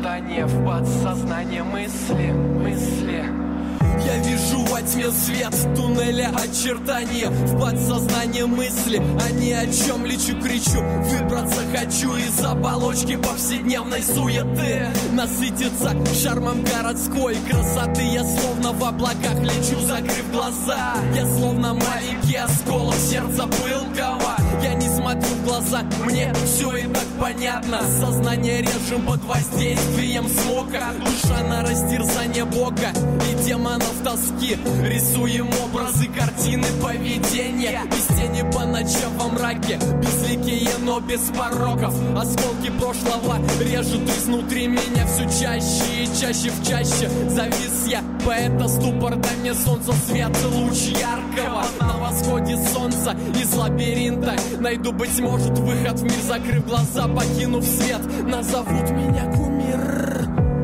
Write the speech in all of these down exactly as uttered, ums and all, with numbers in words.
сознание, в подсознание мысли, мысли. Я вижу во тьме свет туннеля очертания, в подсознание мысли, а ни о чем лечу, кричу. Выбраться хочу из оболочки повседневной суеты, насытиться шармом городской красоты. Я словно в облаках лечу, закрыв глаза. Я словно маленький осколок сердца пылкого. Я не смотрю в глаза, мне все и так понятно. Сознание режем под воздействием смока. Душа на растерзание Бога и демонов тоски. Рисуем образы, картины, поведения. Без тени по ночам во мраке, безликие, но без пороков. Осколки прошлого режут изнутри меня все чаще и чаще в чаще. Завис я, поэта ступор, дай мне солнце свет, луч яркого. На восходе солнца из лабиринта найду, быть может, выход в мир, закрыв глаза, покинув свет. Назовут меня кумир.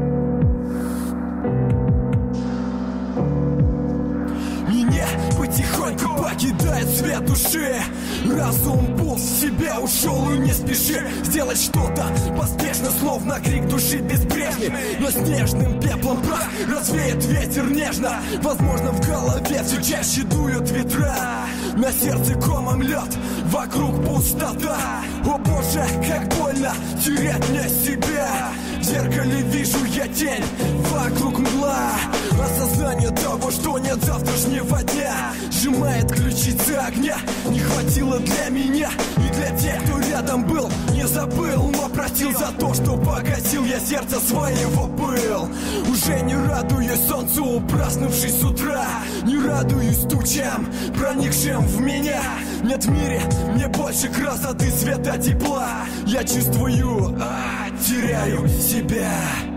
Меня потихоньку покидает свет души. Разум полз в себя, ушел и не спеши сделать что-то поспешно, словно крик души безбрежный. Но снежным пеплом прах развеет ветер нежно. Возможно, в голове все чаще дуют ветра. На сердце комом лед, вокруг пустота. О боже, как больно терять мне себя. В зеркале вижу я тень, вокруг мгла. Осознание того, что нет завтрашнего дня, сжимает ключицы огня. Не хватило для меня и для тех, кто рядом был. Не забыл, но простил за то, что погасил я сердце своего пыл. Уже не радуюсь солнцу, проснувшись с утра. Не радуюсь тучам, проникшим в меня. Нет в мире мне больше красоты, света, тепла. Я чувствую, а, теряю себя.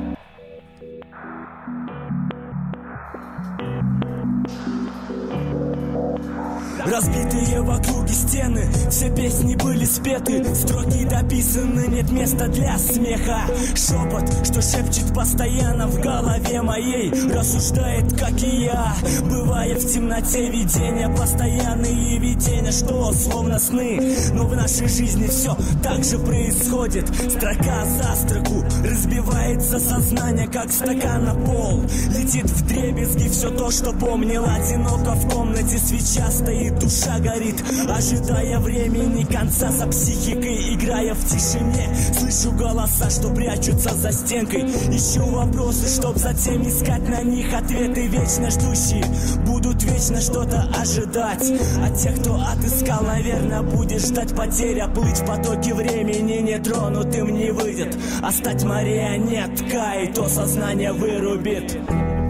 Разбитые в округе стены, все песни были спеты, строки дописаны, нет места для смеха. Шепот, что шепчет постоянно в голове моей, рассуждает, как и я, бывая в темноте. Видения, постоянные видения, что словно сны. Но в нашей жизни все так же происходит. Строка за строку разбивается сознание, как стакан на пол. Летит вдребезги все то, что помнил. Одиноко в комнате свеча стоит, душа горит, ожидая времени конца. За психикой играя в тишине, слышу голоса, что прячутся за стенкой. Ищу вопросы, чтоб затем искать на них ответы. Вечно ждущие будут вечно что-то ожидать. А тех, кто отыскал, наверное, будет ждать потеря. Плыть в потоке времени нетронутым не выйдет, а стать марионеткой то сознание вырубит.